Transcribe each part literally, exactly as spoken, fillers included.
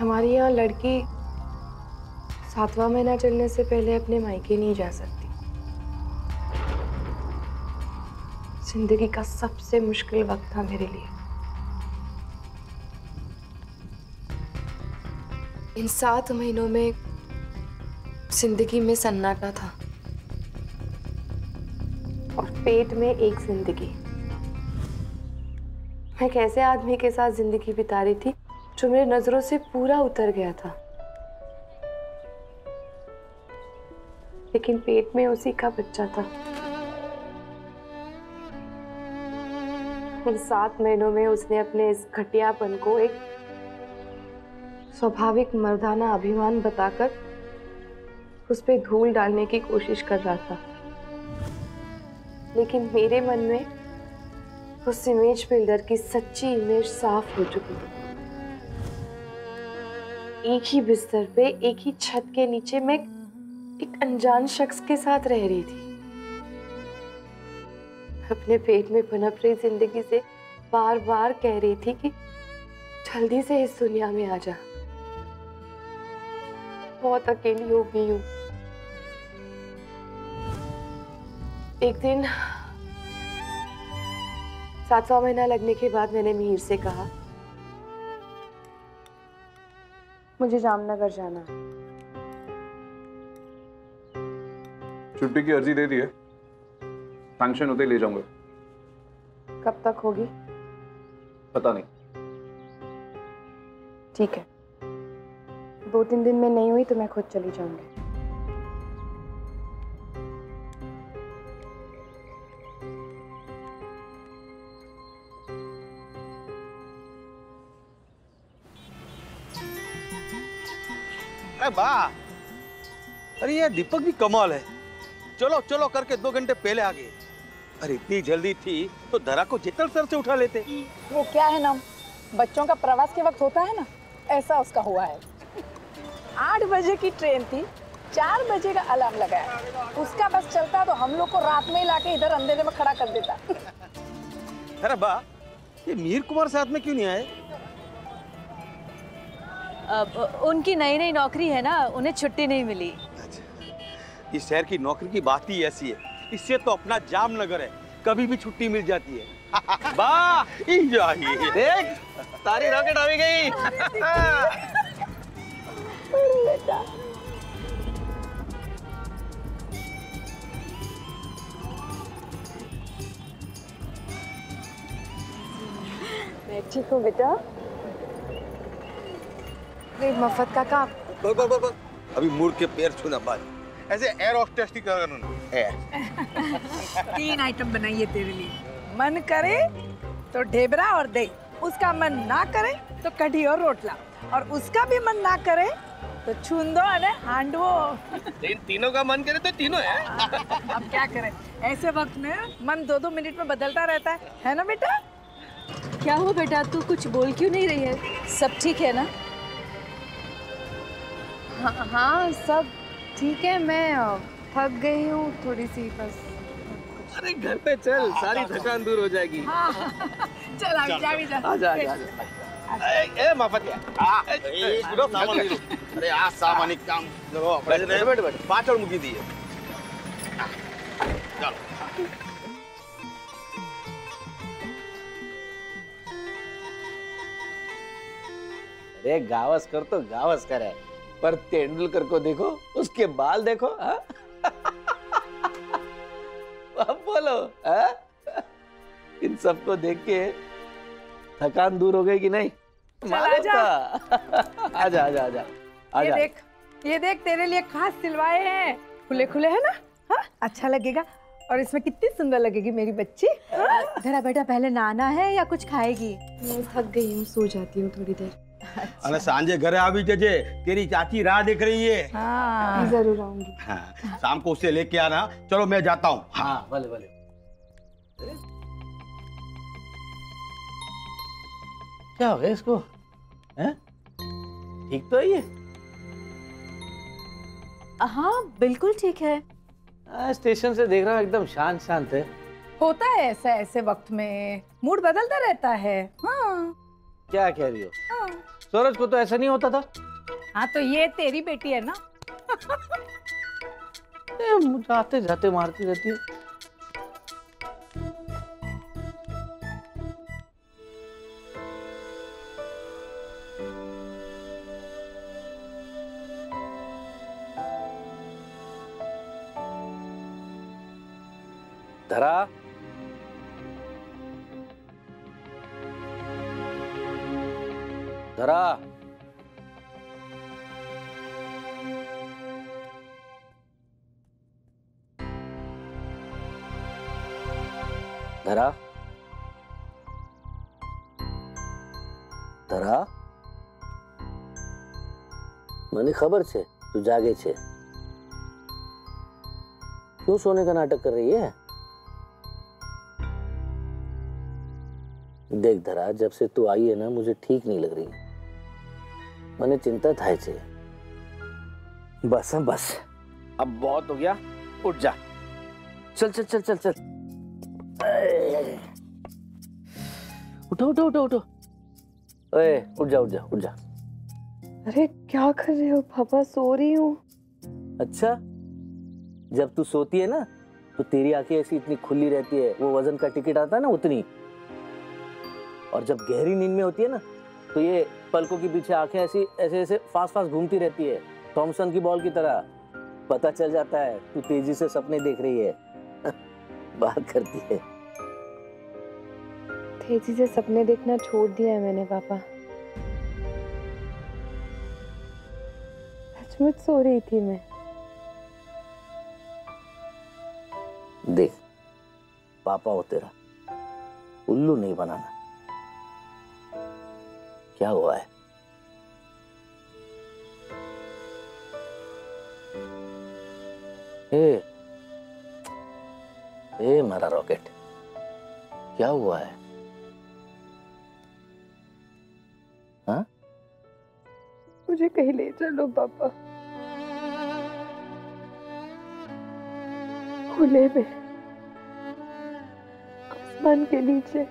हमारे यहाँ लड़की सातवां महीना चलने से पहले अपने मायके नहीं जा सकती। जिंदगी का सबसे मुश्किल वक्त था मेरे लिए। इन सात महीनों में जिंदगी में सन्नाटा था और पेट में एक जिंदगी। मैं कैसे आदमी के साथ जिंदगी बिता रही थी जो मेरी नजरों से पूरा उतर गया था, लेकिन पेट में उसी का बच्चा था। इन सात महीनों में उसने अपने इस घटियापन को एक स्वाभाविक मर्दाना अभिमान बताकर उस पे धूल डालने की कोशिश कर रहा था, लेकिन मेरे मन में उस इमेज बिल्डर की सच्ची इमेज साफ हो चुकी थी। एक ही बिस्तर पे, एक ही छत के नीचे मैं एक अनजान शख्स के साथ रह रही थी। अपने पेट में पनप रही जिंदगी से बार बार कह रही थी कि जल्दी से इस दुनिया में आ जा, बहुत अकेली हो गई हूं। एक दिन सातवां महीना लगने के बाद मैंने मीर से कहा, मुझे जामनगर जाना है। छुट्टी की अर्जी दे दी है, फंक्शन होते ही ले जाऊंगा। कब तक होगी? पता नहीं। ठीक है, दो तीन दिन में नहीं हुई तो मैं खुद चली जाऊंगी। अरे वाह, अरे ये दीपक भी कमाल है। चलो चलो करके दो घंटे पहले आ गए। अरे इतनी जल्दी थी तो धरा को जितल सर से उठा लेते। वो क्या है ना, बच्चों का प्रवास के वक्त होता है ना, ऐसा उसका हुआ है। आठ बजे की ट्रेन थी, चार बजे का अलार्म लगाया। उसका बस चलता तो हम लोग को रात में ही लाके इधर अंधेरे में खड़ा कर देता। अरे वाह, ये मीर कुमार साथ में क्यों नहीं आए? अब उनकी नई नई नौकरी है ना, उन्हें छुट्टी नहीं मिली। अच्छा, इस शहर की नौकरी की बात ही ऐसी है। इससे तो अपना जामनगर है, कभी भी छुट्टी मिल जाती है। वाह, देख तारी रॉकेट आ गई। बेटा मैं ठीक हूँ बेटा। मफत का काम। बस बस बस, अभी मुड़ के पैर छूना बात। ऐसे एयर होस्टेस की कर तीन आइटम बनाइए तेरे लिए। मन करे तो ढेबरा और दही, उसका मन ना करे तो कढ़ी और रोटला, और उसका भी मन ना करे तो छूंदो और हांडवो। तीन तीनों का मन करे तो तीनों है। अब क्या करें, ऐसे वक्त में मन दो दो मिनट में बदलता रहता है, है ना बेटा? क्या हुआ बेटा, तू कुछ बोल क्यों नहीं रही है? सब ठीक है ना? हाँ हाँ सब ठीक है, मैं थक गई हूँ थोड़ी सी बस। अरे घर पे चल, सारी थकान दूर हो जाएगी। हाँ, चल आ जा भी जा। आजा आजा आजा। ए ए माफत आ ए गुडो सामान ले लो। अरे आ सामान एक काम करो, अपने बैठ बैठ बैठ पांच और मुकी दी है। चलो अरे गावस्कर तो गावस्कर है, पर तेंदुलकर को देखो, उसके बाल देखो। अब बोलो, हा? इन सबको देख के थकान दूर हो गई कि नहीं? चल आजा। आजा आजा आजा आजा। ये देख, ये देख तेरे लिए खास सिलवाए हैं, खुले खुले है ना? हाँ, अच्छा लगेगा। और इसमें कितनी सुंदर लगेगी मेरी बच्ची। धरा बेटा पहले नहाना है या कुछ खाएगी? मैं थक गई हूँ, सो जाती हूँ थोड़ी देर। अच्छा। अरे सांझे घरे आ भी जजे, तेरी चाची राह देख रही है। हाँ जरूर आऊंगी। हाँ, शाम को उसे लेके आना। चलो मैं जाता हूँ। हाँ भले भले। क्या हो गया इसको? हैं? ठीक तो है ये? हाँ बिल्कुल ठीक है। आ, स्टेशन से देख रहा हूँ एकदम शांत शांत है। होता है ऐसा, ऐसे वक्त में मूड बदलता रहता है। हाँ क्या कह रही हो? हाँ। सूरज को तो ऐसा नहीं होता था। हाँ तो ये तेरी बेटी है ना। ए, मुझे आते जाते मारती रहती है। धरा, धरा, धरा, धरा, મને ખબર છે તું જાગે છે। क्यों सोने का नाटक कर रही है? देख धरा, जब से तू आई है ना मुझे ठीक नहीं लग रही। मैंने चिंता થાય છે। बस है बस, अब बहुत हो गया, उठ जा। चल चल चल चल चल, उठो उठो उठो उठो। ओए उठ जा उठ जा उठ जा। अरे क्या कर रहे हो पापा? सो रही हूँ। अच्छा, जब तू सोती है ना तो तेरी आंखें ऐसी इतनी खुली रहती है, वो वजन का टिकट आता है ना उतनी। और जब गहरी नींद में होती है ना तो ये पलकों के पीछे आंखें ऐसी ऐसे ऐसे फास्ट फास्ट घूमती रहती है, थॉमसन की बॉल की तरह। पता चल जाता है तू तेजी से सपने देख रही है। बात करती है। तेजी से सपने देखना छोड़ दिया है मैंने पापा। सचमुच सो रही थी मैं। देख पापा हो तेरा, उल्लू नहीं बनाना। क्या हुआ है? ए, ए मेरा रॉकेट, क्या हुआ है? हाँ? मुझे कहीं ले चलो पापा, खुले में, आसमान के नीचे।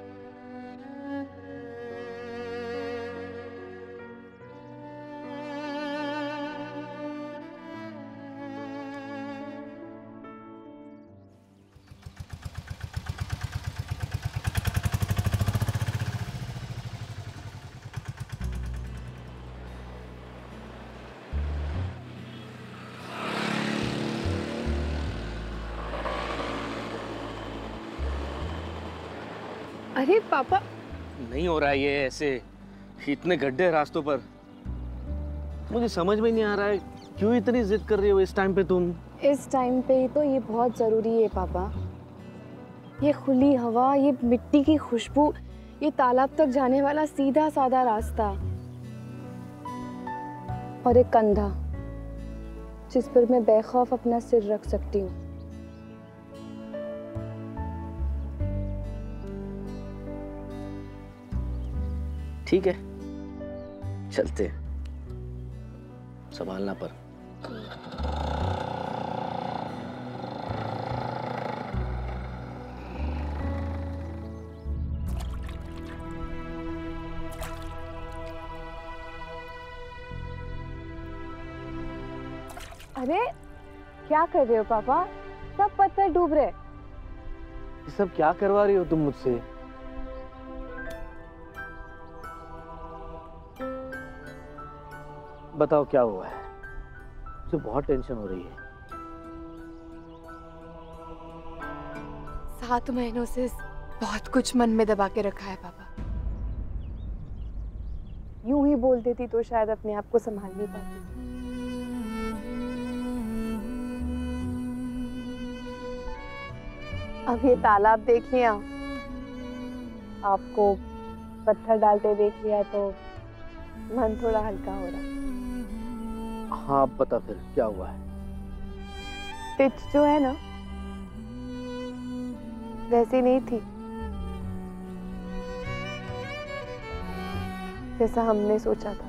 अरे पापा, नहीं हो रहा है ये ऐसे, इतने गड्ढे रास्तों पर। मुझे समझ में नहीं आ रहा है क्यों इतनी जिद कर रही हो इस टाइम पे तुम। इस टाइम पे ही तो ये बहुत जरूरी है पापा। ये खुली हवा, ये मिट्टी की खुशबू, ये तालाब तक जाने वाला सीधा साधा रास्ता, और एक कंधा जिस पर मैं बेखौफ अपना सिर रख सकती हूँ। ठीक है, चलते, संभालना पर। अरे क्या कर रहे हो पापा? सब पत्थर डूब रहे। ये सब क्या करवा रही हो तुम मुझसे? बताओ क्या हुआ है? मुझे बहुत टेंशन हो रही है। सात महीनों से बहुत कुछ मन में दबा के रखा है पापा। यूं ही बोल देती तो शायद अपने आप को संभाल नहीं पाती। अब ये तालाब देख लिया, आपको पत्थर डालते देख लिया तो मन थोड़ा हल्का हो रहा है। हाँ बता फिर क्या हुआ है? पिच जो है ना वैसी नहीं थी जैसा हमने सोचा था।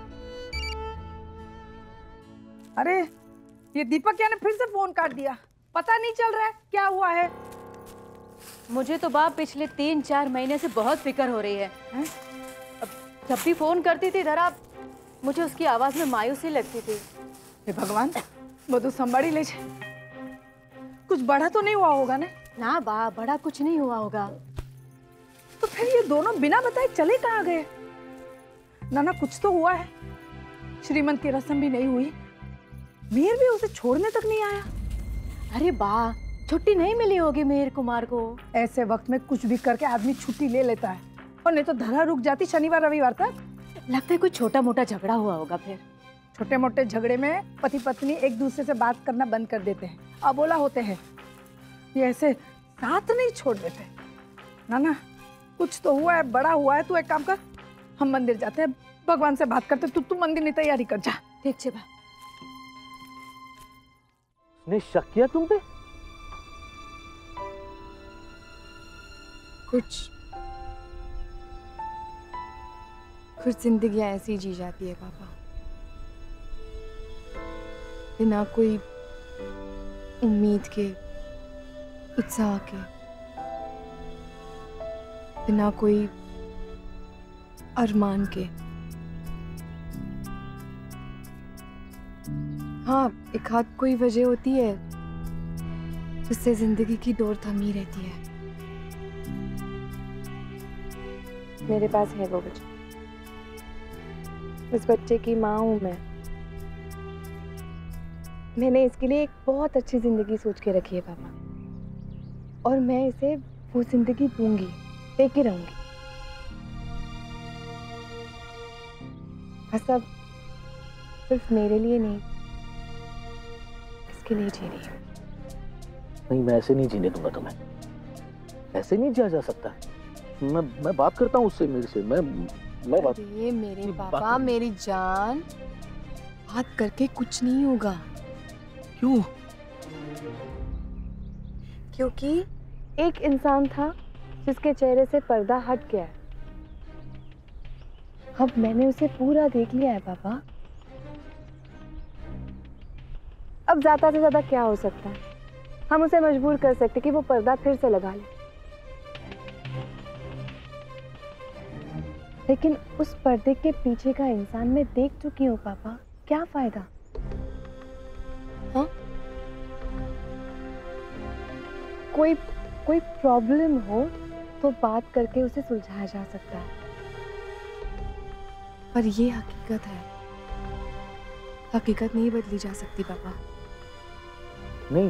अरे ये दीपक क्या ने फिर से फोन काट दिया। पता नहीं चल रहा है क्या हुआ है। मुझे तो बाप पिछले तीन चार महीने से बहुत फिक्र हो रही है, है? अब जब भी फोन करती थी धरा, मुझे उसकी आवाज में मायूसी लगती थी। हे भगवान, બધું સંભાળી ले छे। कुछ बड़ा तो नहीं हुआ होगा ना? ना बा, बड़ा कुछ नहीं हुआ होगा। तो फिर ये दोनों बिना बताए चले कहाँ गए? ना ना कुछ तो हुआ है। श्रीमंत की रस्म भी नहीं हुई, मीर भी उसे छोड़ने तक नहीं आया। अरे बा, छुट्टी नहीं मिली होगी मेहर कुमार को। ऐसे वक्त में कुछ भी करके आदमी छुट्टी ले लेता है, और नहीं तो धरा रुक जाती शनिवार रविवार तक। लगता है कोई छोटा मोटा झगड़ा हुआ होगा। फिर छोटे मोटे झगड़े में पति पत्नी एक दूसरे से बात करना बंद कर देते हैं, अबोला होते हैं। ये ऐसे साथ नहीं छोड़ देते। ना ना कुछ तो हुआ है, बड़ा हुआ है। तू एक काम कर, हम मंदिर जाते हैं, भगवान से बात करते। तू तू मंदिर की तैयारी कर जा। ठीक है बा। उसने शक किया तुम पे? कुछ कुछ जिंदगियां ऐसी जी जाती है पापा, बिना कोई उम्मीद के, उत्साह के, बिना कोई अरमान के। हाँ, एक हाथ कोई वजह होती है जिससे जिंदगी की डोर थमी रहती है। मेरे पास है वो बच्चा, इस बच्चे की माँ हूं मैं। मैंने इसके लिए एक बहुत अच्छी जिंदगी सोच के रखी है पापा, और मैं इसे वो जिंदगी दूंगी, लेके रहूंगी। बस अब सिर्फ मेरे लिए नहीं, इसके लिए जी रही हूँ। नहीं, मैं ऐसे नहीं जीने दूंगा तुम्हें। ऐसे नहीं जिया जा सकता। मैं मैं बात करता हूँ उससे, मेरे से मैं मैं बात। ये मेरे पापा, मेरी जान, बात करके कुछ नहीं होगा। क्यों? क्योंकि एक इंसान था जिसके चेहरे से पर्दा हट गया है। अब मैंने उसे पूरा देख लिया है पापा। अब ज्यादा से ज्यादा क्या हो सकता है? हम उसे मजबूर कर सकते कि वो पर्दा फिर से लगा ले, लेकिन उस पर्दे के पीछे का इंसान मैं देख चुकी हूँ पापा। क्या फायदा? हाँ, कोई कोई प्रॉब्लम हो तो बात करके उसे सुलझाया जा सकता है, पर ये हकीकत है। हकीकत नहीं बदली जा सकती पापा। नहीं,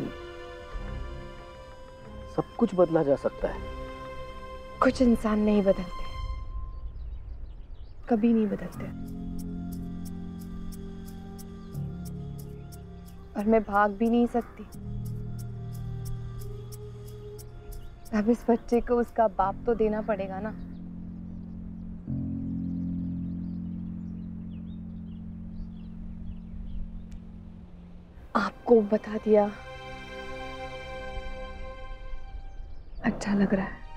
सब कुछ बदला जा सकता है। कुछ इंसान नहीं बदलते, कभी नहीं बदलते। और मैं भाग भी नहीं सकती। अब इस बच्चे को उसका बाप तो देना पड़ेगा ना। आपको बता दिया, अच्छा लग रहा है।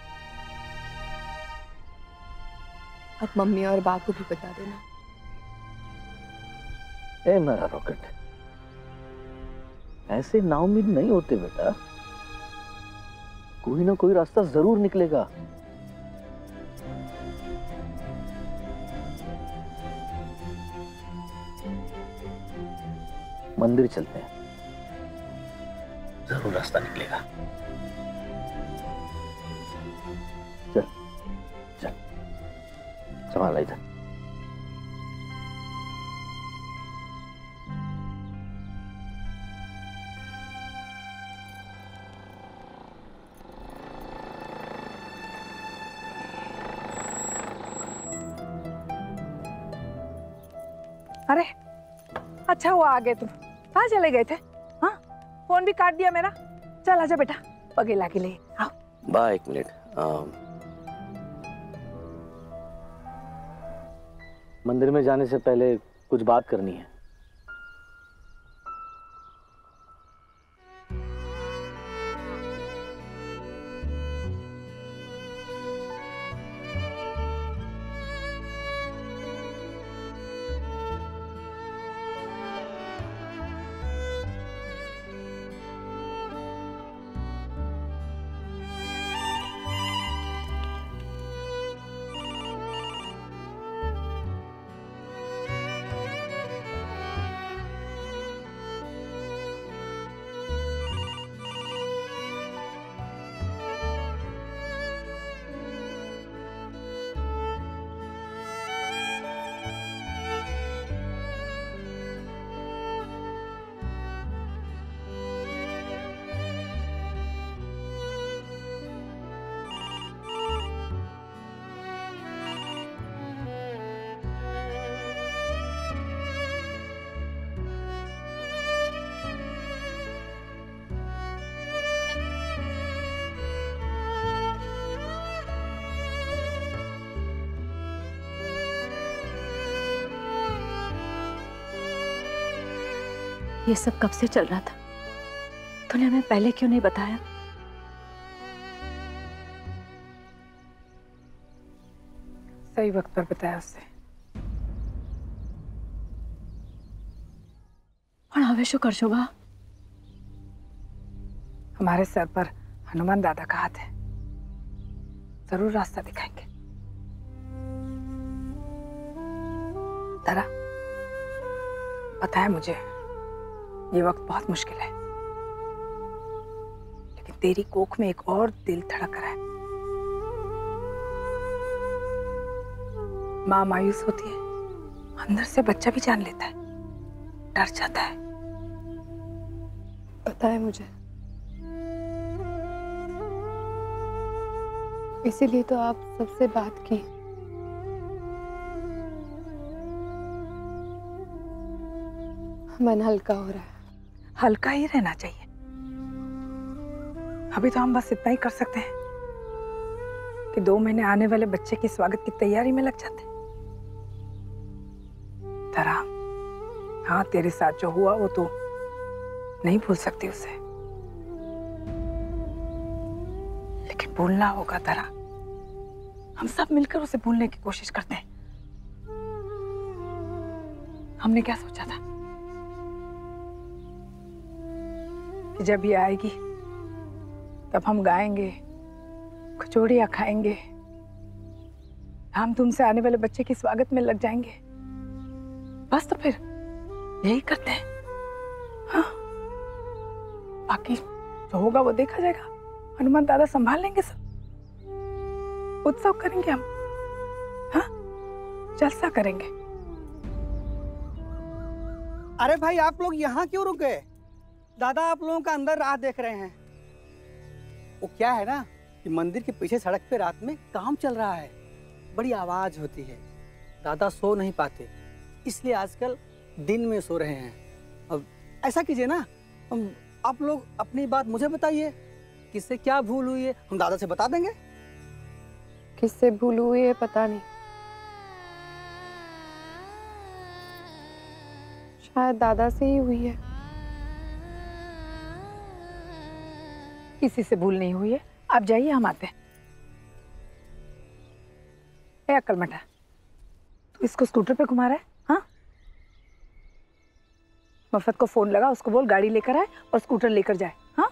अब मम्मी और बाप को भी बता देना। ए मेरा रॉकेट, ऐसे नाउम्मीद नहीं होते बेटा। कोई ना कोई रास्ता जरूर निकलेगा। मंदिर चलते हैं, जरूर रास्ता निकलेगा। चल चल, संभाल इधर। अरे अच्छा हुआ आ गए तुम। कहाँ चले गए थे? हाँ, फोन भी काट दिया मेरा। चल आजा बेटा, पगे लाके ले आओ। बा एक मिनट, मंदिर में जाने से पहले कुछ बात करनी है। ये सब कब से चल रहा था? तूने हमें पहले क्यों नहीं बताया? सही वक्त पर बताया उससे। पण हवे शू करशो बा? हमारे सर पर हनुमान दादा का हाथ है, जरूर रास्ता दिखाएंगे। तारा, पता है मुझे ये वक्त बहुत मुश्किल है, लेकिन तेरी कोख में एक और दिल धड़क रहा है। माँ मायूस होती है, अंदर से बच्चा भी जान लेता है, डर जाता है। पता है मुझे, इसीलिए तो आप सबसे बात की। मन हल्का हो रहा है। हल्का ही रहना चाहिए। अभी तो हम बस इतना ही कर सकते हैं कि दो महीने आने वाले बच्चे के स्वागत की तैयारी में लग जाते हैं। तारा, हाँ, तेरे साथ जो हुआ वो तो नहीं भूल सकती उसे, लेकिन भूलना होगा तारा। हम सब मिलकर उसे भूलने की कोशिश करते हैं। हमने क्या सोचा था कि जब ये आएगी तब हम गाएंगे, कचौड़ियाँ खाएंगे, हम तुमसे आने वाले बच्चे के स्वागत में लग जाएंगे। बस तो फिर यही करते हैं। हाँ, बाकी जो होगा वो देखा जाएगा। हनुमान दादा संभाल लेंगे सब। उत्सव करेंगे हम, हाँ, जलसा करेंगे। अरे भाई, आप लोग यहाँ क्यों रुके? दादा आप लोगों का अंदर राह देख रहे हैं। वो क्या है ना कि मंदिर के पीछे सड़क पे रात में काम चल रहा है, बड़ी आवाज होती है, दादा सो नहीं पाते, इसलिए आजकल दिन में सो रहे हैं। अब ऐसा कीजिए ना, आप लोग अपनी बात मुझे बताइए, किससे क्या भूल हुई है, हम दादा से बता देंगे। किससे भूल हुई है पता नहीं, शायद दादा से ही हुई है। किसी से भूल नहीं हुई है, आप जाइए, हम आते हैं। ए अक्ल मटा, तू इसको स्कूटर पे घुमा रहा है? हाँ, मफत को फोन लगा, उसको बोल गाड़ी लेकर आए और स्कूटर लेकर जाए। हाँ,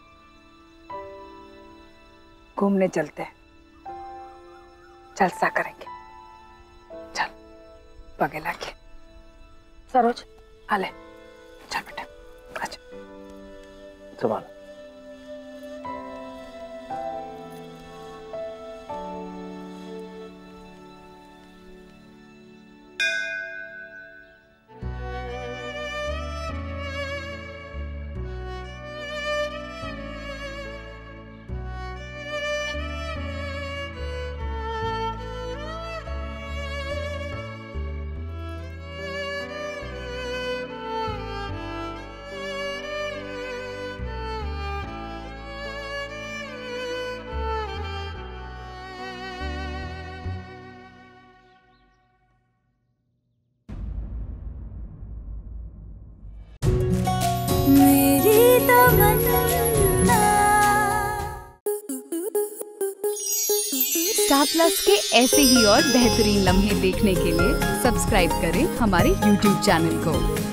घूमने चलते हैं, जलसा करेंगे। चल पगे लाके। सरोज, आ ले, चल बेटा, अच्छा संभाल। स्टार प्लस के ऐसे ही और बेहतरीन लम्हे देखने के लिए सब्सक्राइब करें हमारे यूट्यूब चैनल को।